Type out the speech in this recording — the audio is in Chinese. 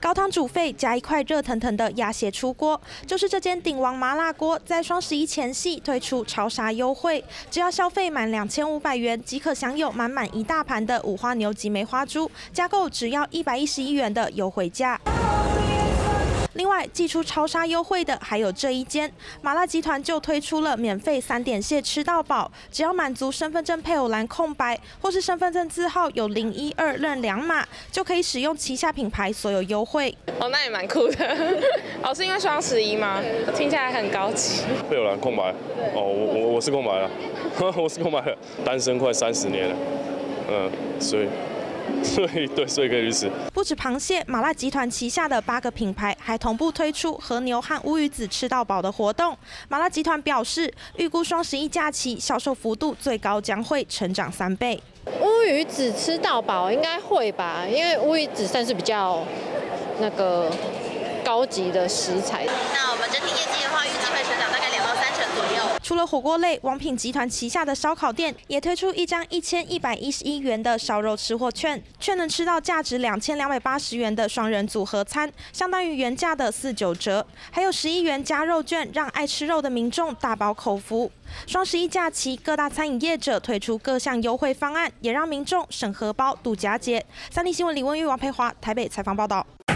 高汤煮沸，加一块热腾腾的鸭血出锅。就是这间鼎王麻辣锅，在双11前夕推出超杀优惠，只要消费满2500元，即可享有满满一大盘的五花牛及梅花猪，加购只要111元的优惠价。 另外，祭出超杀优惠的还有这一间麻辣集团就推出了免费3点蟹吃到饱，只要满足身份证配偶栏空白或是身份证字号有012认2码，就可以使用旗下品牌所有优惠。 哦，那也蛮酷的。哦，是因为双11吗？听起来很高级。 配偶栏空白。哦，我是空白了，我是空白了，单身快30年了，所以可以去吃。 不止螃蟹，麻辣集团旗下的8个品牌还同步推出和牛和乌鱼子吃到饱的活动。麻辣集团表示，预估双11假期销售幅度最高将会成长3倍。 乌鱼子吃到饱应该会吧，因为乌鱼子算是比较高级的食材。 那我们整体业绩的话，预计会成长大概2到3成左右。 除了火锅类，王品集团旗下的烧烤店也推出一张1111元的烧肉吃货券，却能吃到价值2280元的双人组合餐，相当于原价的49折。还有11元加肉券，让爱吃肉的民众大饱口福。双11假期，各大餐饮业者推出各项优惠方案，也让民众省荷包度佳节。3立新闻李文玉、王培华台北采访报道。